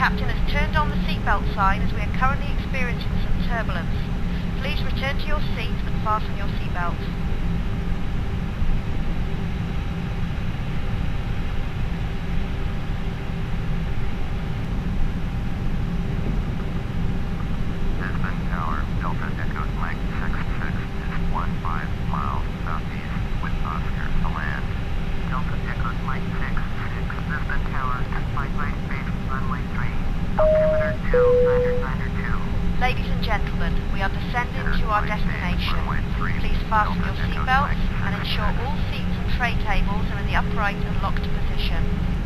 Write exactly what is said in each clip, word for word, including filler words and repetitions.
captain has turned on the seatbelt sign as we are currently experiencing some turbulence. Please return to your seat and fasten your seatbelt. Lisbonne Tower, Delta Echo Mike six six is fifteen miles southeast with Oscar to land. Delta Echo Mike six six, Lisbonne Tower, at flight right base, runway three, altimeter two niner niner two. Ladies and gentlemen, we are descending to our destination. Please fasten your seatbelts and ensure all seats and tray tables are in the upright and locked position.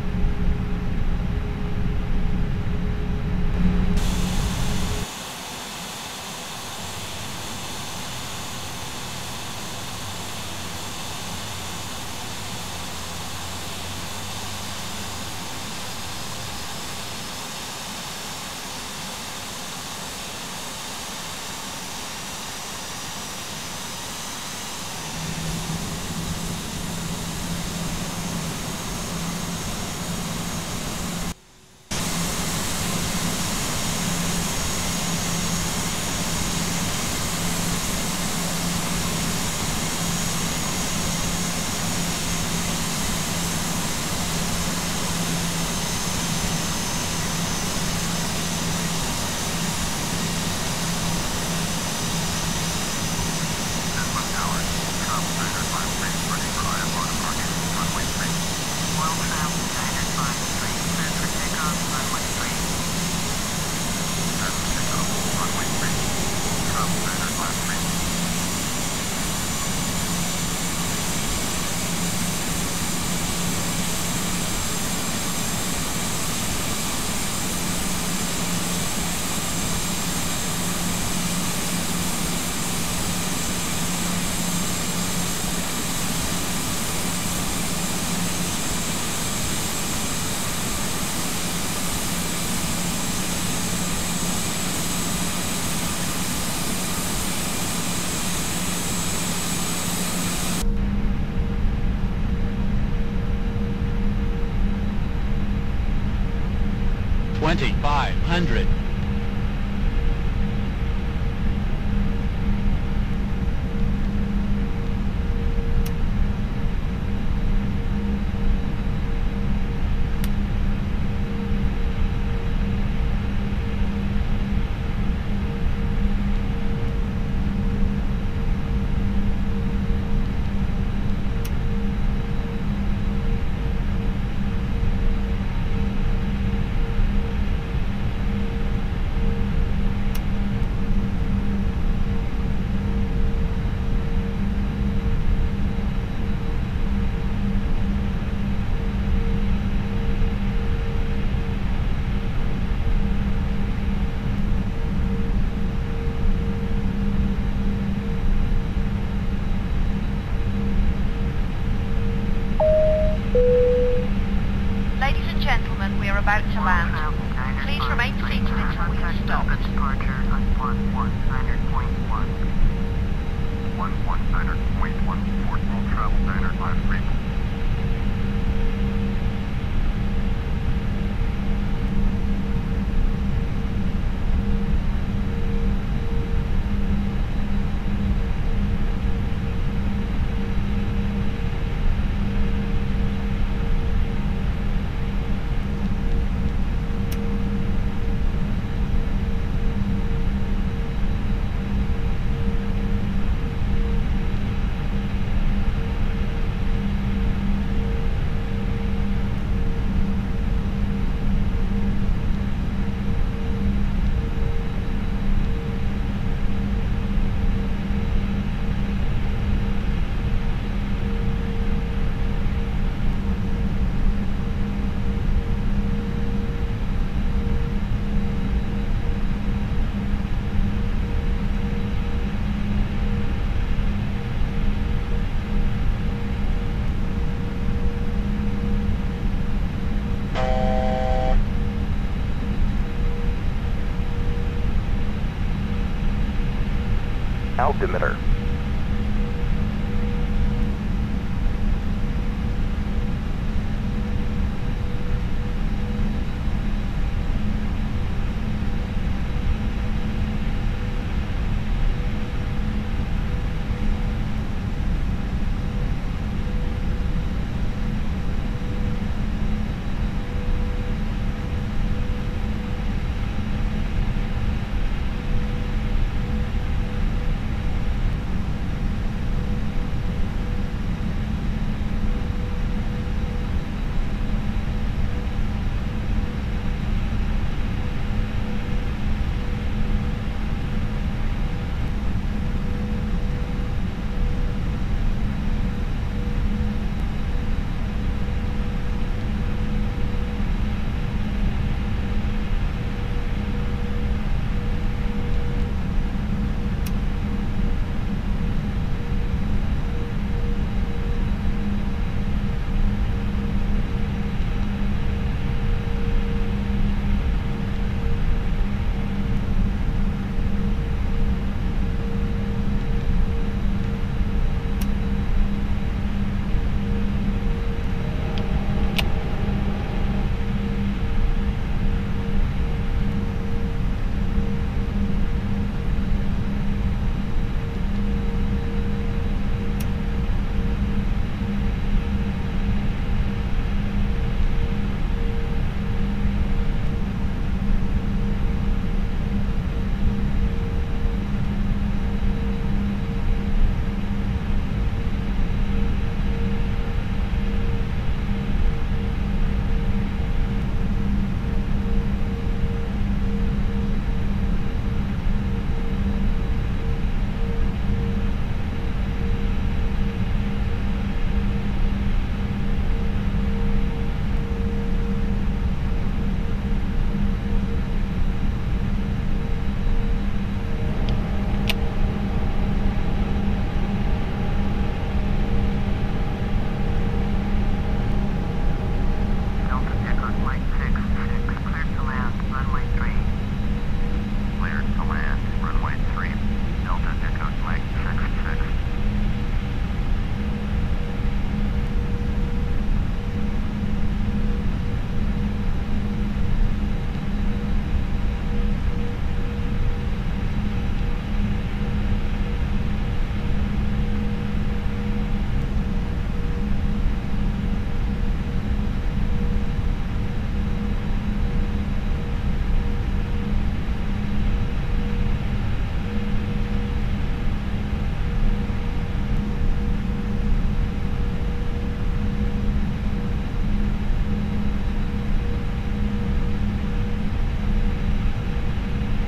twenty-five hundred. We are about to land. Please remain seated until we have stopped. Departure on one one niner point one. one one niner point one, Fort World Travel Niner five three. Altimeter.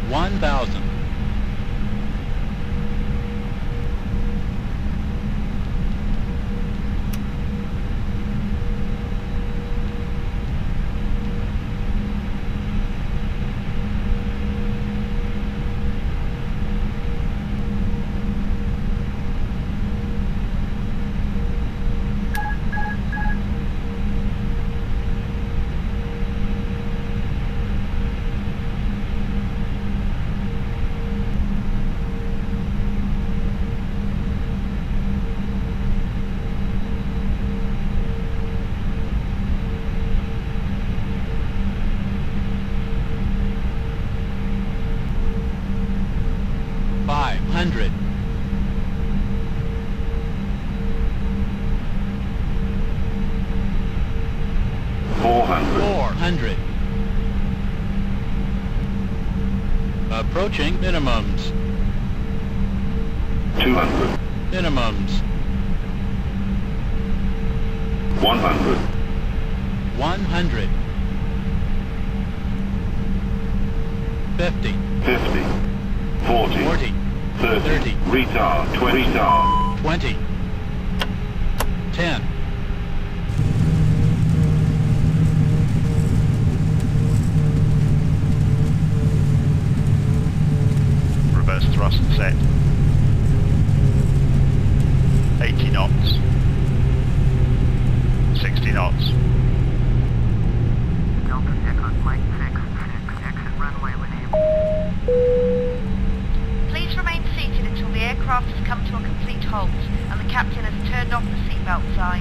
one thousand. five hundred. four hundred. four hundred. Approaching minimums. two hundred. Minimums. one hundred. one hundred. fifty. fifty. forty. forty. thirty. thirty. Retard. twenty. Retard. twenty. ten. Reverse thrust set. eighty knots. sixty knots. Delta Echo Flight six six, exit runway when able. Please remain seated until the aircraft has come to a complete halt and the captain has turned off the seatbelt sign.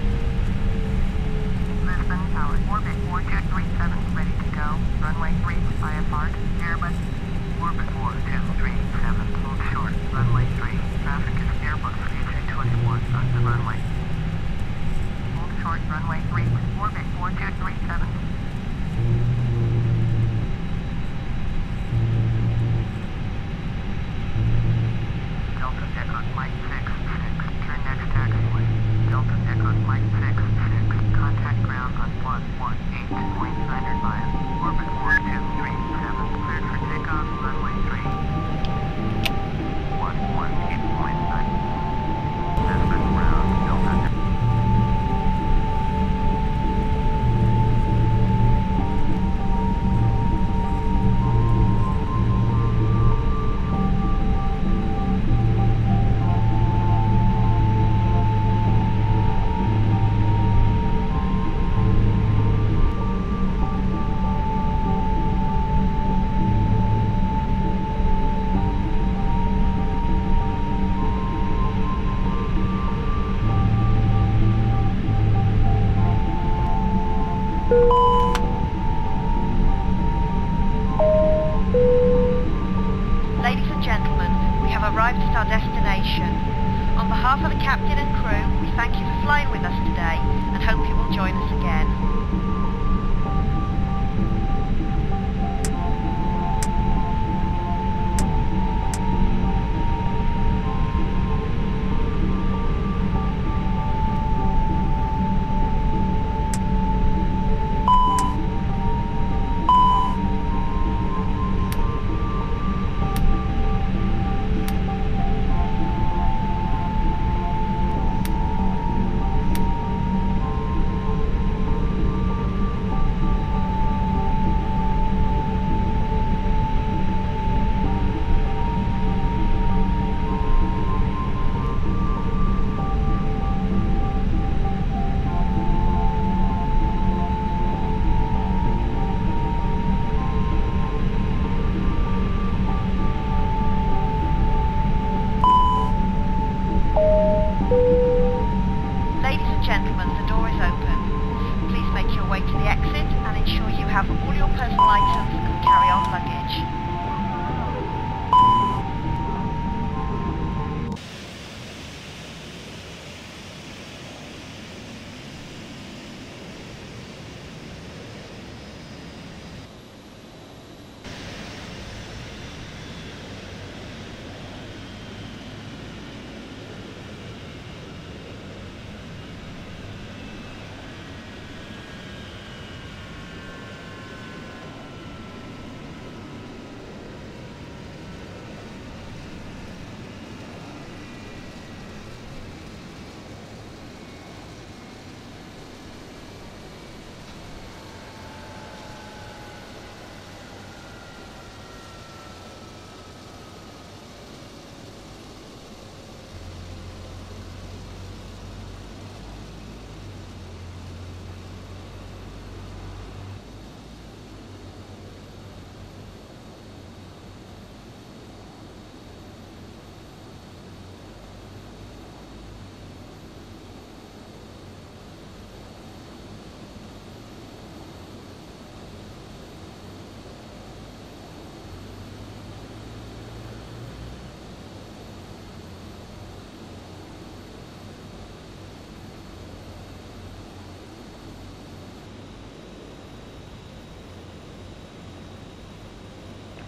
Lisbon Tower, orbit four two three seven, ready to go. Runway three, I F R, airbus. Orbit four two three seven, hold short. Runway three, traffic is airbus A three twenty-one on the runway. Hold short, runway three, orbit four two three seven. Delta Echo Flight six six, turn next taxiway. Delta Echo Flight six six, contact ground on one one eight point nine miles. Orbit four two three seven, cleared for takeoff, runway three. one one eight point nine. Lisbon ground, Delta. Ladies and gentlemen, we have arrived at our destination. On behalf of the captain and crew, we thank you for flying with us today and hope you will join us again.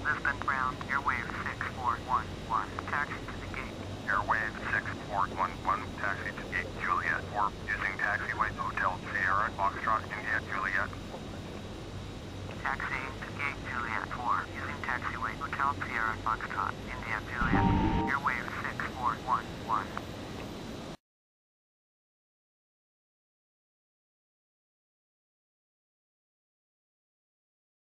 Lisbon ground, airwave six four one one, taxi to the gate. Airwave six four one one, taxi to gate Juliet, or using taxiway Hotel Sierra, Foxtrot, India, Juliet. Taxiing to gate Juliet four, using taxiway Hotel Sierra, Foxtrot, India, Juliet.